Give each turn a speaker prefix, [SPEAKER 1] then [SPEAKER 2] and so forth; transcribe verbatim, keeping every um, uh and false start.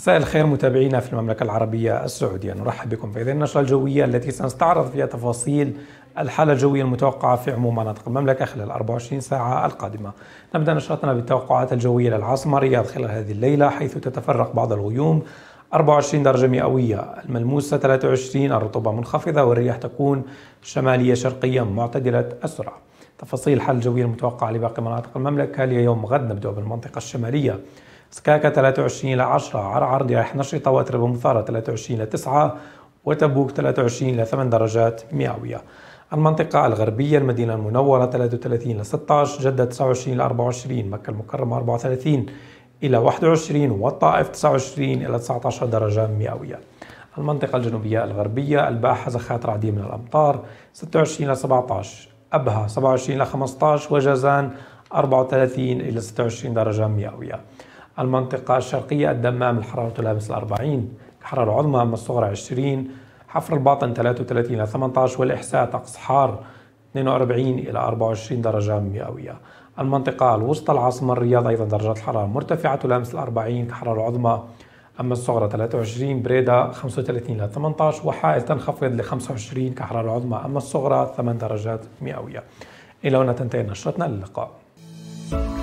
[SPEAKER 1] مساء الخير متابعينا في المملكة العربية السعودية، نرحب بكم في هذه النشرة الجوية التي سنستعرض فيها تفاصيل الحالة الجوية المتوقعة في عموم مناطق المملكة خلال الأربع وعشرين ساعة القادمة. نبدأ نشرتنا بالتوقعات الجوية للعاصمة الرياض خلال هذه الليلة، حيث تتفرق بعض الغيوم. أربعة وعشرين درجة مئوية، الملموسة ثلاثة وعشرين، الرطوبة منخفضة، والرياح تكون شمالية شرقية معتدلة السرعة. تفاصيل الحالة الجوية المتوقعة لباقي مناطق المملكة اليوم غد. نبدأ بالمنطقة الشمالية، سكاكا ثلاثة وعشرين إلى عشرة، عرعر رياح نشطة وأتربة مثارة ثلاثة وعشرين إلى تسعة، وتبوك ثلاثة وعشرين إلى ثمانية درجات مئوية. المنطقة الغربية، المدينة المنورة ثلاثة وثلاثين إلى ستة عشر، جدة تسعة وعشرين إلى أربعة وعشرين، مكة المكرمة أربعة وثلاثين إلى واحد وعشرين، والطائف تسعة وعشرين إلى تسعة عشر درجة مئوية. المنطقة الجنوبية الغربية، الباحة زخات رعدية من الأمطار ستة وعشرين إلى سبعة عشر، أبها سبعة وعشرين إلى خمسة عشر، وجازان أربعة وثلاثين إلى ستة وعشرين درجة مئوية. المنطقة الشرقية، الدمام الحرارة تلامس الأربعين، الحرارة العظمى أما الصغرى عشرين، حفر الباطن ثلاثة وثلاثين إلى ثمانية عشر، والإحساء طقس حار اثنين وأربعين إلى أربعة وعشرين درجة مئوية. المنطقة الوسطى، العاصمة الرياض، أيضا درجات الحرارة مرتفعة تلامس الأربعين، كحرارة العظمى أما الصغرى ثلاثة وعشرين، بريدة خمسة وثلاثين إلى ثمانية عشر، وحائل تنخفض ل خمسة وعشرين، كحرارة العظمى أما الصغرى ثمانية درجات مئوية. إلى هنا تنتهي نشرتنا، للقاء.